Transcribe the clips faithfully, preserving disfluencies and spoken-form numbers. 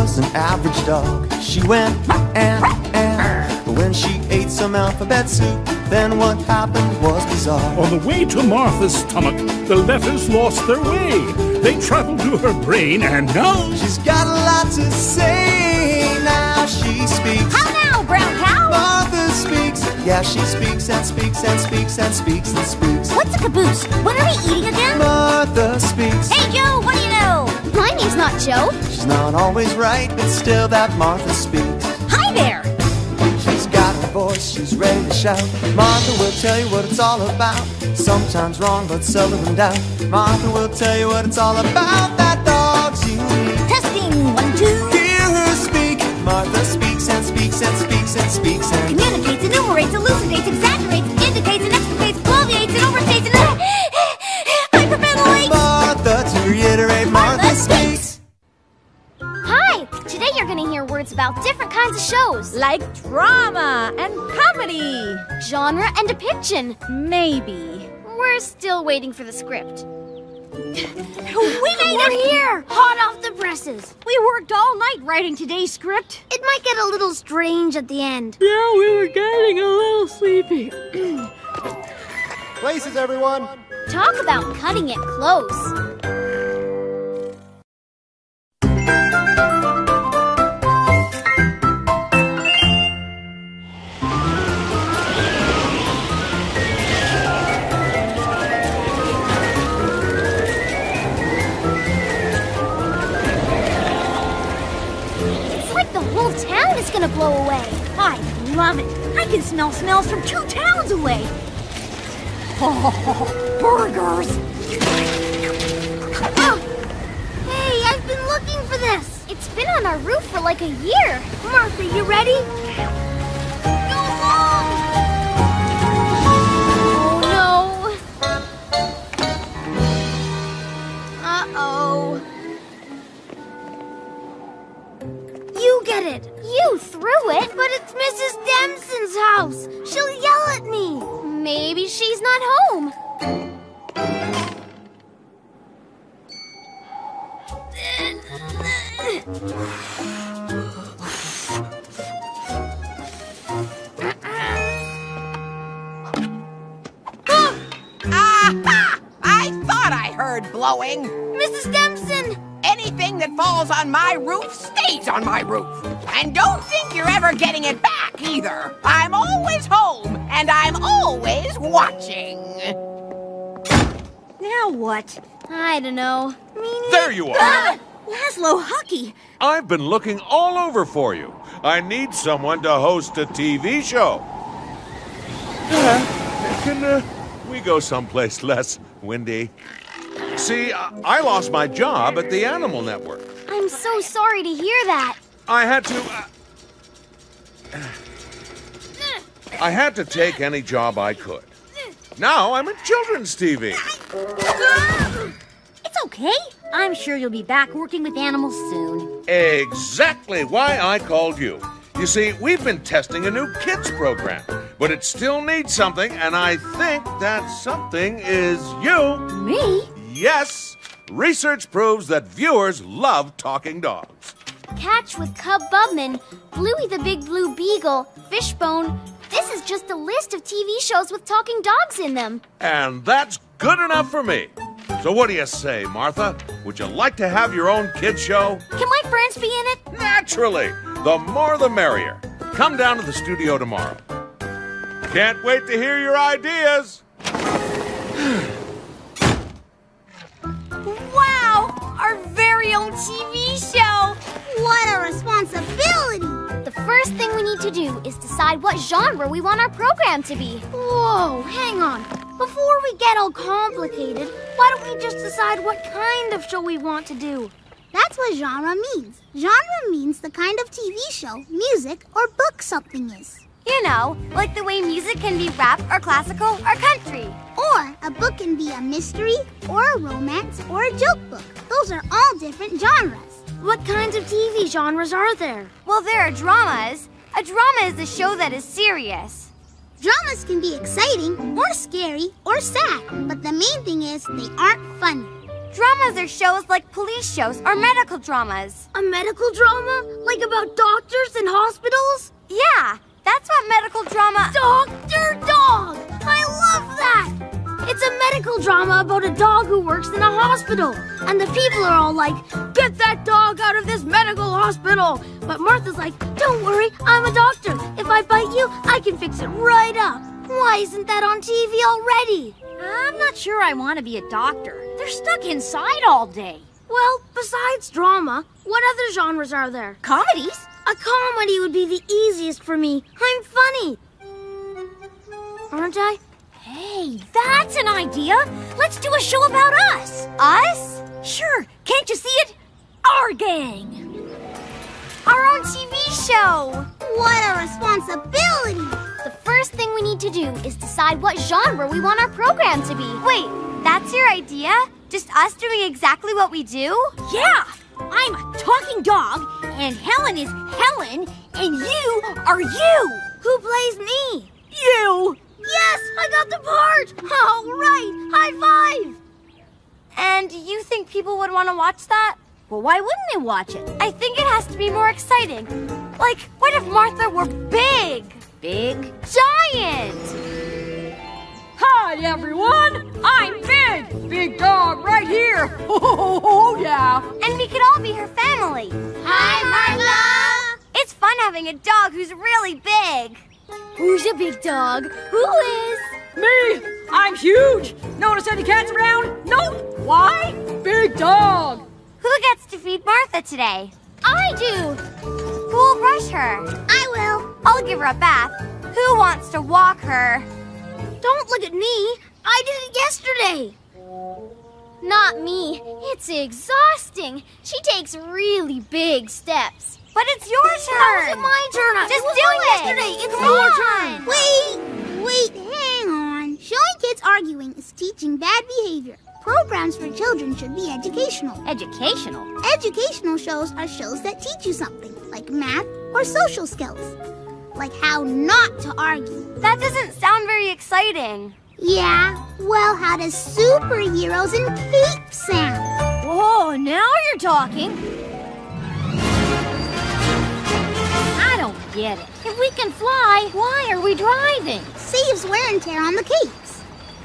was an average dog. She went and, and, but when she ate some alphabet soup, then what happened was bizarre. On the way to Martha's stomach, the letters lost their way. They traveled to her brain, and now she's got a lot to say. Now she speaks. How now, brown cow? Martha speaks. Yeah, she speaks and speaks and speaks and speaks and speaks. What's a caboose? What are we eating again? Martha speaks. Hey, Joe, what do you know? My name's not Joe. She's not always right, but still that Martha speaks. Hi there. She's got a voice, she's ready to shout. Martha will tell you what it's all about. Sometimes wrong, but seldom in doubt. Martha will tell you what it's all about. That dog's unique. Testing, one, two. Hear her speak. Martha speaks and speaks and speaks and speaks and communicates, enumerates, elucidates, exaggerates, indicates, and explicates, bloviates, and overstates, and hyperventilates. Martha, to reiterate, Martha, Martha speaks. Hi! Today you're gonna hear words about different kinds of shows. Like drama and comedy. Genre and depiction. Maybe. We're still waiting for the script. We made We're it! here! Hot off the presses. We worked all night writing today's script. It might get a little strange at the end. Yeah, we were getting a little sleepy. Places, everyone! Talk about cutting it close. Gonna blow away. I love it. I can smell smells from two towns away. Oh, burgers. Oh. Hey, I've been looking for this. It's been on our roof for like a year. Martha, you ready? Go home! Oh, no. Uh-oh. You get it. You threw it? But it's Missus Dempson's house. She'll yell at me. Maybe she's not home. Aha! I thought I heard blowing. Missus Dempson! Anything that falls on my roof stays on my roof. And don't think you're ever getting it back, either. I'm always home, and I'm always watching. Now what? I don't know. There you are. Ah, Laszlo Hucky. I've been looking all over for you. I need someone to host a T V show. Uh, can uh, we go someplace less windy? See, I lost my job at the Animal Network. I'm so sorry to hear that. I had to... Uh, I had to take any job I could. Now I'm in children's T V. It's okay. I'm sure you'll be back working with animals soon. Exactly why I called you. You see, we've been testing a new kids program, but it still needs something, and I think that something is you. Me? Yes. Research proves that viewers love talking dogs. Catch with Cub Bubman, Bluey the Big Blue Beagle, Fishbone. This is just a list of T V shows with talking dogs in them. And that's good enough for me. So what do you say, Martha? Would you like to have your own kid show? Can my friends be in it? Naturally. The more the merrier. Come down to the studio tomorrow. Can't wait to hear your ideas. Wow! Our very own T V show! What a responsibility! The first thing we need to do is decide what genre we want our program to be. Whoa, hang on. Before we get all complicated, why don't we just decide what kind of show we want to do? That's what genre means. Genre means the kind of T V show, music, or book something is. You know, like the way music can be rap or classical or country. Or a book can be a mystery, or a romance, or a joke book. Those are all different genres. What kinds of T V genres are there? Well, there are dramas. A drama is a show that is serious. Dramas can be exciting, or scary, or sad. But the main thing is they aren't funny. Dramas are shows like police shows or medical dramas. A medical drama? Like about doctors and hospitals? Yeah, that's what medical drama... Doctor Dog! I love that! It's a medical drama about a dog who works in a hospital. And the people are all like, get that dog out of this medical hospital. But Martha's like, don't worry, I'm a doctor. If I bite you, I can fix it right up. Why isn't that on T V already? I'm not sure I want to be a doctor. They're stuck inside all day. Well, besides drama, what other genres are there? Comedies? A comedy would be the easiest for me. I'm funny. Aren't I? Hey, that's an idea. Let's do a show about us. Us? Sure. Can't you see it? Our gang. Our own T V show. What a responsibility. The first thing we need to do is decide what genre we want our program to be. Wait, that's your idea? Just us doing exactly what we do? Yeah. I'm a talking dog, and Helen is Helen, and you are you. Who plays me? You. Yes, I got the part! All right, high five! And you think people would want to watch that? Well, why wouldn't they watch it? I think it has to be more exciting. Like, what if Martha were big? Big? Giant! Hi, everyone! I'm Big! Big Dog right here! Oh, yeah! And we could all be her family. Hi, Martha! It's fun having a dog who's really big. Who's a big dog? Who is? Me! I'm huge! Notice any cats around? Nope! Why? Big Dog! Who gets to feed Martha today? I do! Who'll brush her? I will. I'll give her a bath. Who wants to walk her? Don't look at me. I did it yesterday. Not me. It's exhausting. She takes really big steps. But it's your turn. How is it my turn? Just it was do mine it. yesterday. It's Come your on. turn. Wait, wait, hang on. Showing kids arguing is teaching bad behavior. Programs for children should be educational. Educational? Educational shows are shows that teach you something, like math or social skills. Like how not to argue. That doesn't sound very exciting. Yeah, well, how does superheroes and capes sound? Whoa, now you're talking. I don't get it. If we can fly, why are we driving? Saves wear and tear on the capes.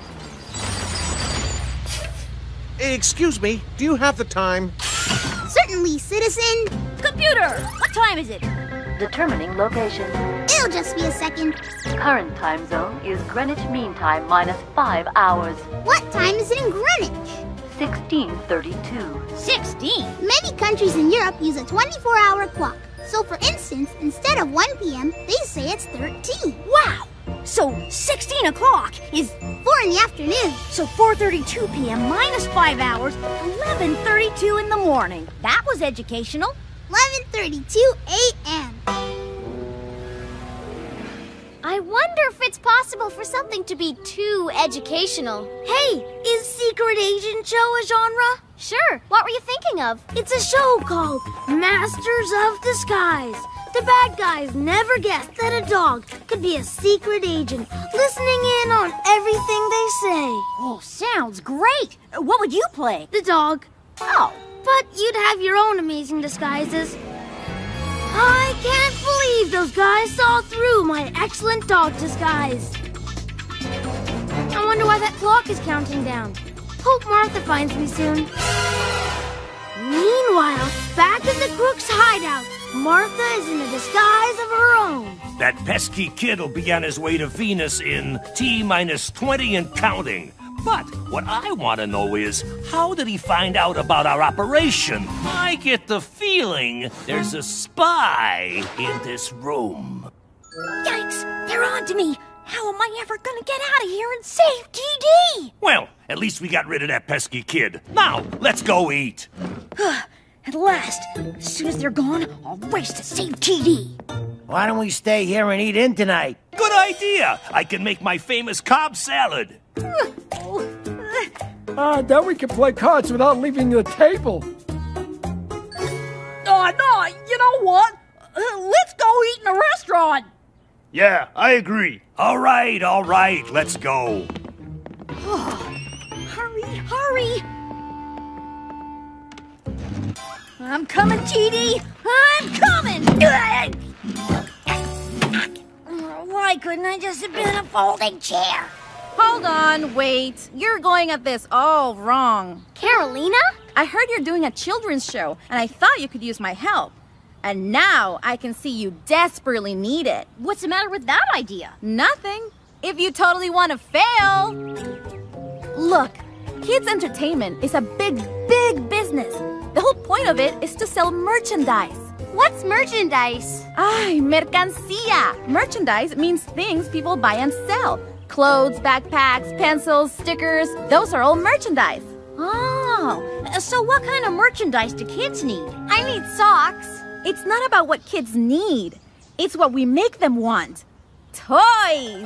Excuse me, do you have the time? Certainly, citizen. Computer, what time is it? Determining location. It'll just be a second. Current time zone is Greenwich Mean Time minus five hours. What time is it in Greenwich? sixteen thirty-two. Sixteen? Many countries in Europe use a twenty-four hour clock. So for instance, instead of one p m, they say it's thirteen. Wow! So sixteen o'clock is four in the afternoon. So four thirty-two p m minus five hours, eleven thirty-two in the morning. That was educational. eleven thirty-two a m I wonder if it's possible for something to be too educational. Hey, is Secret Agent Show a genre? Sure. What were you thinking of? It's a show called Masters of Disguise. The bad guys never guessed that a dog could be a secret agent, listening in on everything they say. Oh, sounds great. What would you play? The dog. Oh. But you'd have your own amazing disguises. I can't believe those guys saw through my excellent dog disguise. I wonder why that clock is counting down. Hope Martha finds me soon. Meanwhile, back in the Crook's hideout, Martha is in a disguise of her own. That pesky kid will be on his way to Venus in T minus twenty and counting. But what I want to know is, how did he find out about our operation? I get the feeling there's a spy in this room. Yikes! They're on to me! How am I ever gonna get out of here and save T D? Well, at least we got rid of that pesky kid. Now, let's go eat. At last, as soon as they're gone, I'll race to save T D. Why don't we stay here and eat in tonight? Good idea! I can make my famous Cobb salad. Ah, uh, then we can play cards without leaving the table. Oh, no, you know what? Uh, let's go eat in a restaurant. Yeah, I agree. All right, all right, let's go. Oh, hurry, hurry. I'm coming, T D. I'm coming. Why couldn't I just have been in a folding chair? Hold on, wait. You're going at this all wrong. Carolina? I heard you're doing a children's show, and I thought you could use my help. And now I can see you desperately need it. What's the matter with that idea? Nothing. If you totally want to fail. Look, kids' entertainment is a big, big business. The whole point of it is to sell merchandise. What's merchandise? Ay, mercancía. Merchandise means things people buy and sell. Clothes, backpacks, pencils, stickers, those are all merchandise. Oh, so what kind of merchandise do kids need? I need socks. It's not about what kids need. It's what we make them want. Toys!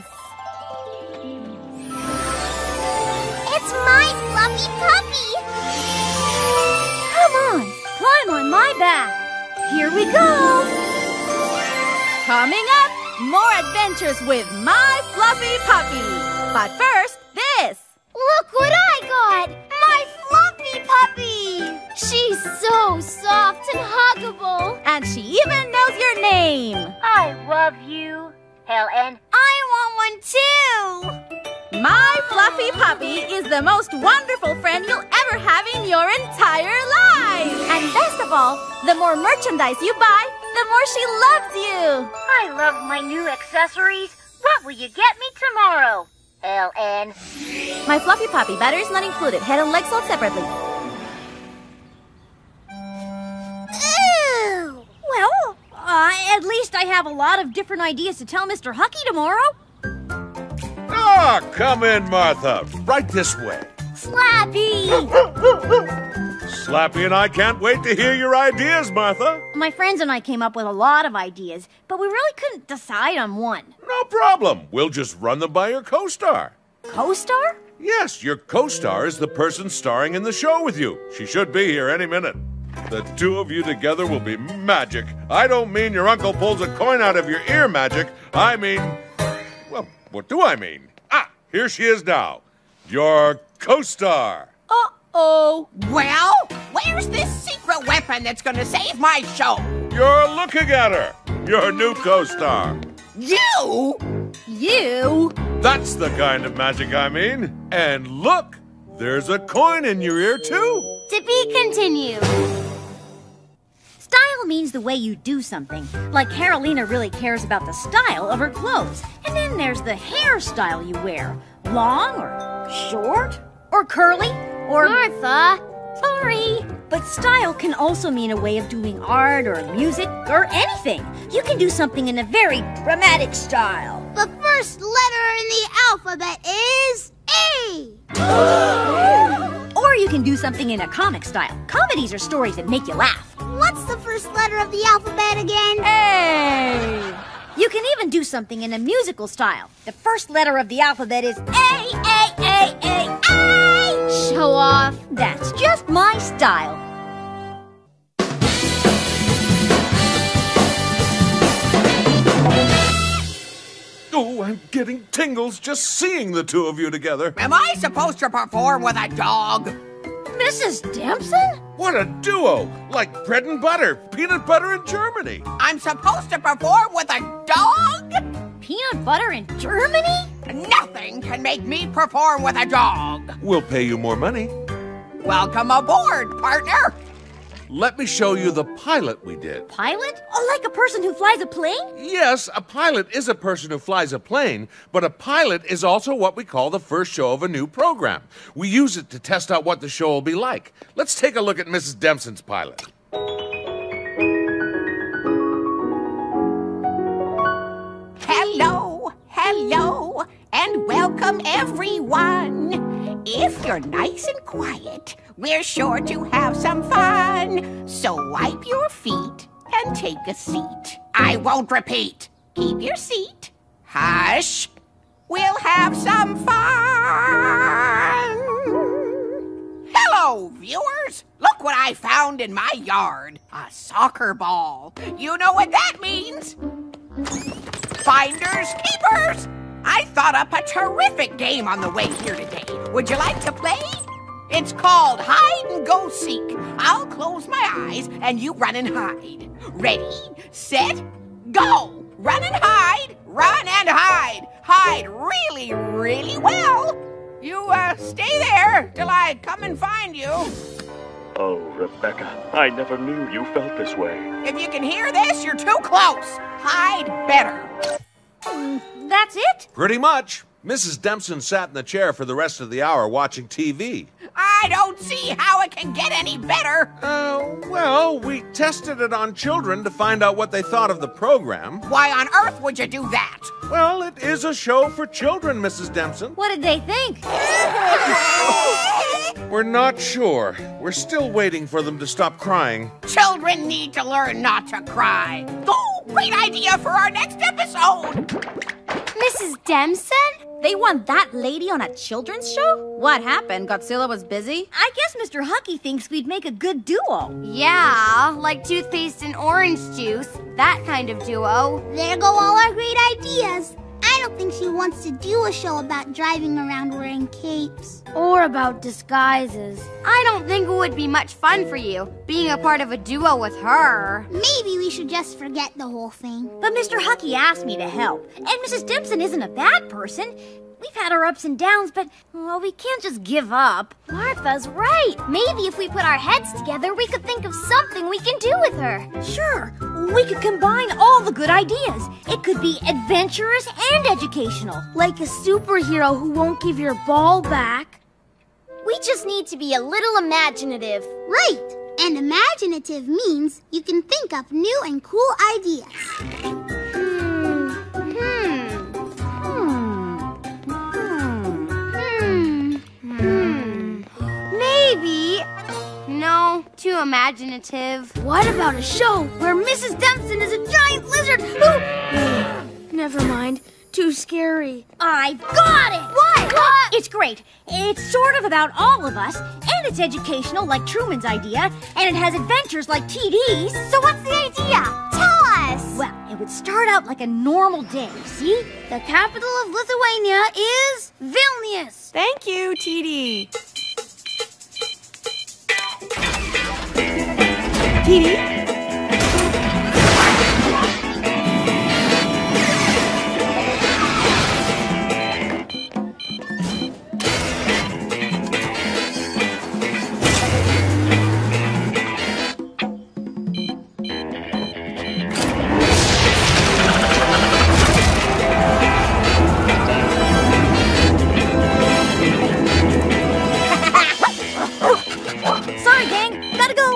It's my fluffy puppy! Come on, climb on my back. Here we go! Coming up, more adventures with My Fluffy Puppy. But first, this. Look what I got! My fluffy puppy! She's so soft and huggable. And she even knows your name. I love you, Helen. I want one too! My Fluffy Puppy is the most wonderful friend you'll ever have in your entire life. And best of all, the more merchandise you buy, the more she loves you. I love my new accessories. What will you get me tomorrow, Helen? My Fluffy Puppy, batteries not included. Head and legs sold separately. Ew! Well, uh, at least I have a lot of different ideas to tell Mister Hucky tomorrow. Ah, come in, Martha. Right this way. Slappy! Slappy and I can't wait to hear your ideas, Martha. My friends and I came up with a lot of ideas, but we really couldn't decide on one. No problem. We'll just run them by your co-star. Co-star? Yes, your co-star is the person starring in the show with you. She should be here any minute. The two of you together will be magic. I don't mean your uncle pulls a coin out of your ear magic. I mean... Well, what do I mean? Ah, here she is now. Your co-star. Uh-oh. Well, where's this secret weapon that's gonna save my show? You're looking at her. Your new co-star. You? You? That's the kind of magic I mean. And look, there's a coin in your ear, too. To be continued. Style means the way you do something. Like Carolina really cares about the style of her clothes. And then there's the hairstyle you wear. Long or short or curly or... Martha! Sorry. But style can also mean a way of doing art or music or anything. You can do something in a very dramatic style. The first letter in the alphabet is A. Or you can do something in a comic style. Comedies are stories that make you laugh. What's the first letter of the alphabet again? A. You can even do something in a musical style. The first letter of the alphabet is A, A, A, A, A. Show off. That's just my style. Oh, I'm getting tingles just seeing the two of you together. Am I supposed to perform with a dog? Missus Dempson? What a duo! Like bread and butter, peanut butter in Germany. I'm supposed to perform with a dog? Peanut butter in Germany? Nothing can make me perform with a dog. We'll pay you more money. Welcome aboard, partner. Let me show you the pilot we did. Pilot? Oh, like a person who flies a plane? Yes, a pilot is a person who flies a plane, but a pilot is also what we call the first show of a new program. We use it to test out what the show will be like. Let's take a look at Missus Dempson's pilot. Hello, hello, and welcome everyone. If you're nice and quiet, we're sure to have some fun. So wipe your feet and take a seat. I won't repeat. Keep your seat. Hush. We'll have some fun. Hello, viewers. Look what I found in my yard. A soccer ball. You know what that means? Finders keepers. I thought up a terrific game on the way here today. Would you like to play? It's called hide and go seek. I'll close my eyes and you run and hide. Ready, set, go. Run and hide, run and hide. Hide really, really well. You uh, stay there till I come and find you. Oh, Rebecca, I never knew you felt this way. If you can hear this, you're too close. Hide better. Mm, that's it? Pretty much. Missus Dempson sat in the chair for the rest of the hour watching T V. I don't see how it can get any better. Uh, well, we tested it on children to find out what they thought of the program. Why on earth would you do that? Well, it is a show for children, Missus Dempson. What did they think? We're not sure. We're still waiting for them to stop crying. Children need to learn not to cry. Oh, great idea for our next episode. Missus Dempson? They want that lady on a children's show? What happened? Godzilla was busy? I guess Mister Hucky thinks we'd make a good duo. Yeah, like toothpaste and orange juice. That kind of duo. There go all our great ideas. I don't think she wants to do a show about driving around wearing capes. Or about disguises. I don't think it would be much fun for you, being a part of a duo with her. Maybe we should just forget the whole thing. But Mister Hucky asked me to help, and Missus Dempson isn't a bad person. We've had our ups and downs, but, well, we can't just give up. Martha's right. Maybe if we put our heads together, we could think of something we can do with her. Sure. We could combine all the good ideas. It could be adventurous and educational. Like a superhero who won't give your ball back. We just need to be a little imaginative. Right. And imaginative means you can think up new and cool ideas. Hmm. Hmm. Hmm. Hmm. Maybe. No, too imaginative. What about a show where Missus Dempson is a giant lizard who... Never mind. Too scary. I've got it! What? What? It's great. It's sort of about all of us, and it's educational like Truman's idea, and it has adventures like T D's. So what's the idea? Tell us! Well, it would start out like a normal day, see? The capital of Lithuania is Vilnius. Thank you, T D. T D? Sorry, gang. Gotta go.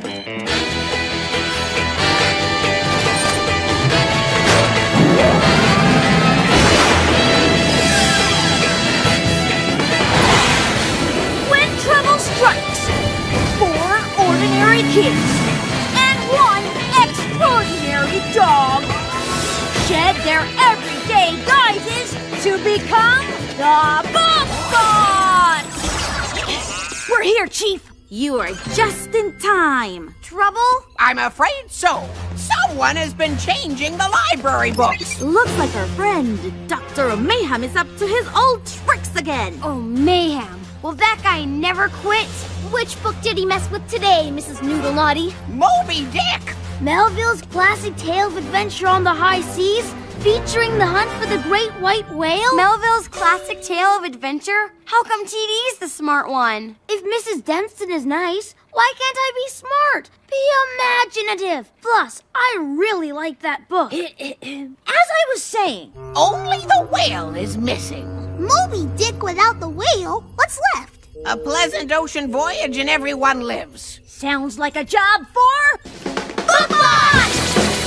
When trouble strikes, four ordinary kids and one extraordinary dog shed their everyday guises to become the Bobots! We're here, Chief. You are just in time. Trouble? I'm afraid so. Someone has been changing the library books. Looks like our friend, Doctor Mayhem, is up to his old tricks again. Oh, Mayhem. Will that guy never quit? Which book did he mess with today, Missus Noodle Naughty? Moby Dick! Melville's classic tale of adventure on the high seas, featuring the hunt for the great white whale? Melville's classic tale of adventure? How come T D's the smart one? If Missus Dempson is nice, why can't I be smart? Be imaginative. Plus, I really like that book. As I was saying, only the whale is missing. Moby Dick without the whale? What's left? A pleasant ocean voyage and everyone lives. Sounds like a job for... Bobots!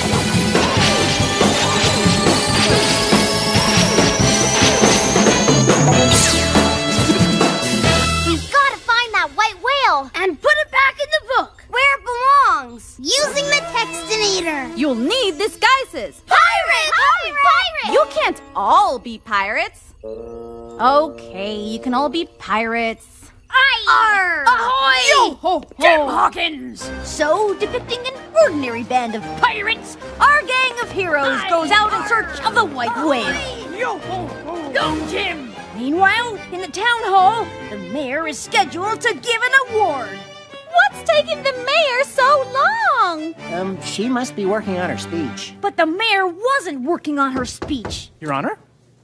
We've got to find that white whale and put it back in the book where it belongs. Using the Textinator. You'll need disguises. Pirates! Pirate! Pirate! You can't all be pirates. Okay, you can all be pirates. Aye! Ahoy! Yo ho ho! Tim Hawkins! So, depicting an ordinary band of pirates, our gang of heroes goes out in search of the white whale. Yo ho ho! Go, Jim! Meanwhile, in the town hall, the mayor is scheduled to give an award. What's taking the mayor so long? Um, she must be working on her speech. But the mayor wasn't working on her speech. Your Honor?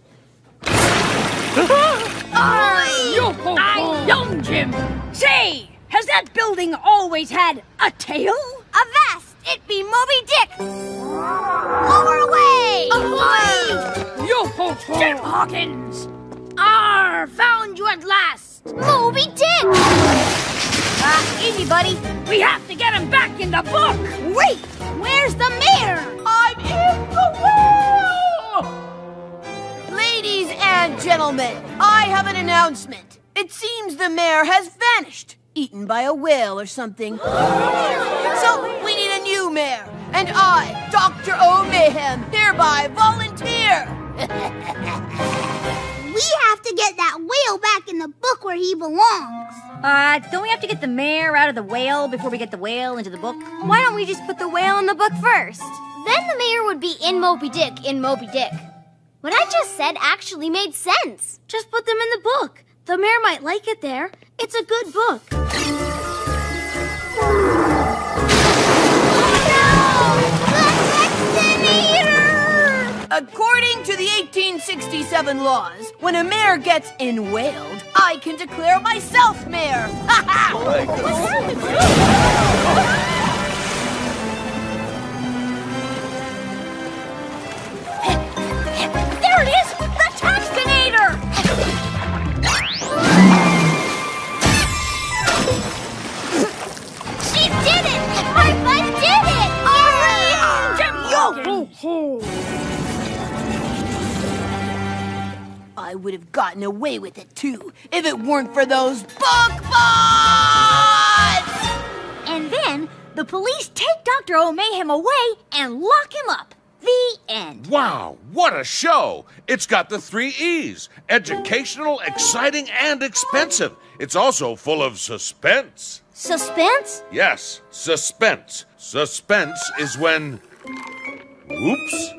I young Jim. Say, has that building always had a tail? Avast! It be Moby Dick! Lower away! Ahoy! Yo ho ho! Jim Hawkins! Arr! Found you at last! Moby Dick! Ah, easy, buddy. We have to get him back in the book! Wait! Where's the mayor? I'm in the well! Ladies and gentlemen, I have an announcement. It seems the mayor has vanished, eaten by a whale or something. So we need a new mayor, and I, Doctor O'Mayhem, hereby volunteer. We have to get that whale back in the book where he belongs. Uh, don't we have to get the mayor out of the whale before we get the whale into the book? Why don't we just put the whale in the book first? Then the mayor would be in Moby Dick in Moby Dick. What I just said actually made sense. Just put them in the book. The mayor might like it there. It's a good book. According to the eighteen sixty-seven laws, when a mayor gets enwhaled, I can declare myself mayor. Ha There it is! The Taxinator! She did it! Our bud did it! Hooray! Jim Hawkins! I would have gotten away with it, too, if it weren't for those book buds! And then, the police take Doctor O'Mayhem away and lock him up. The end. Wow, what a show! It's got the three E's. Educational, exciting, and expensive. It's also full of suspense. Suspense? Yes, suspense. Suspense is when... Oops.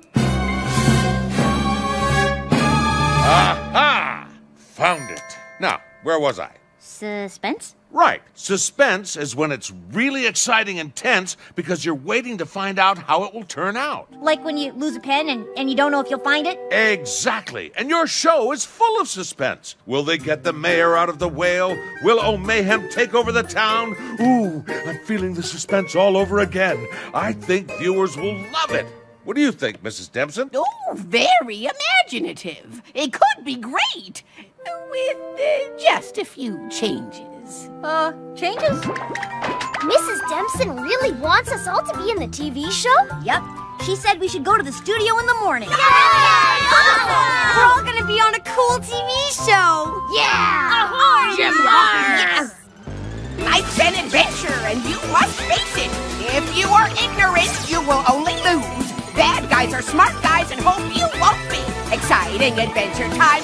Aha! Found it. Now, where was I? Suspense? Right. Suspense is when it's really exciting and tense because you're waiting to find out how it will turn out. Like when you lose a pen and, and you don't know if you'll find it? Exactly. And your show is full of suspense. Will they get the mayor out of the whale? Will O'Mayhem take over the town? Ooh, I'm feeling the suspense all over again. I think viewers will love it. What do you think, Missus Dempson? Oh, very imaginative. It could be great, with uh, just a few changes. Uh, changes? Missus Dempson really wants us all to be in the T V show? Yep. She said we should go to the studio in the morning. Yay! Awesome! We're all gonna be on a cool T V show! Yeah! Ahoy! Jim Hawkins! Yes! Life's an adventure, and you must face it. If you are ignorant, you will only lose. Bad guys are smart guys and hope you won't be. Exciting adventure time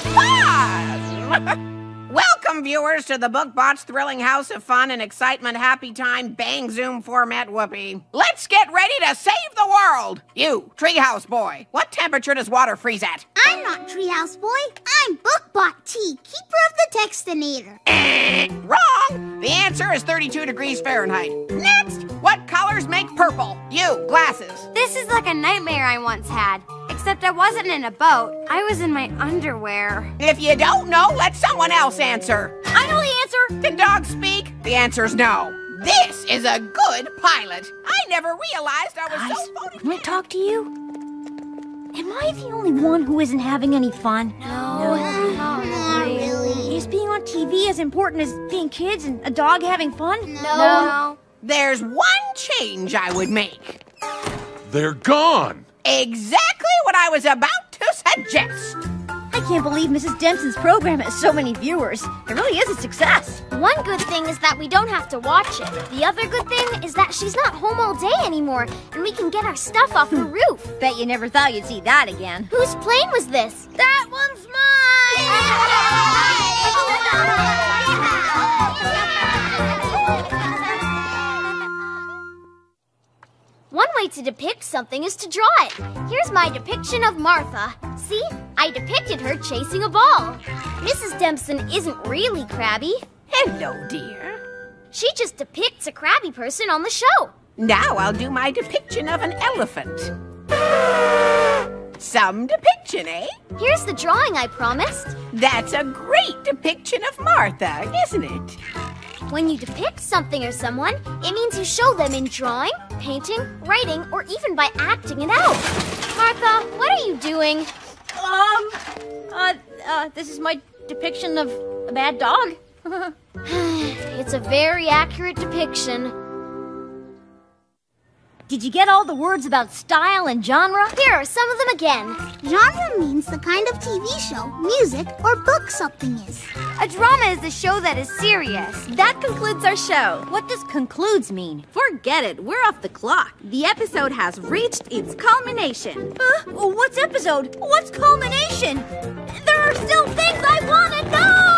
fun! Welcome, viewers, to the BookBot's thrilling house of fun and excitement happy time bang zoom format whoopee. Let's get ready to save the world! You, Treehouse Boy, what temperature does water freeze at? I'm not Treehouse Boy. I'm BookBot T, keeper of the Textinator. Wrong! The answer is thirty-two degrees Fahrenheit. Next! What colors make purple? You, glasses. This is like a nightmare I once had. Except I wasn't in a boat. I was in my underwear. If you don't know, let someone else answer. I know the answer. Can dogs speak? The answer's no. This is a good pilot. I never realized I was Guys, so photogenic. can I talk to you? Am I the only one who isn't having any fun? No. Not really. Is being on T V as important as being kids and a dog having fun? No. No. There's one change I would make. They're gone. Exactly what I was about to suggest. I can't believe Missus Dempson's program has so many viewers. It really is a success. One good thing is that we don't have to watch it. The other good thing is that she's not home all day anymore, and we can get our stuff off the roof. Bet you never thought you'd see that again. Whose plane was this? That one's mine! One way to depict something is to draw it. Here's my depiction of Martha. See? I depicted her chasing a ball. Missus Dempson isn't really crabby. Hello, dear. She just depicts a crabby person on the show. Now I'll do my depiction of an elephant. Some depiction, eh? Here's the drawing I promised. That's a great depiction of Martha, isn't it? When you depict something or someone, it means you show them in drawing, painting, writing, or even by acting it out. Martha, what are you doing? Um, uh, uh, this is my depiction of a bad dog. It's a very accurate depiction. Did you get all the words about style and genre? Here are some of them again. Genre means the kind of T V show, music, or book something is. A drama is a show that is serious. That concludes our show. What does concludes mean? Forget it. We're off the clock. The episode has reached its culmination. Uh, what's episode? What's culmination? There are still things I want to know!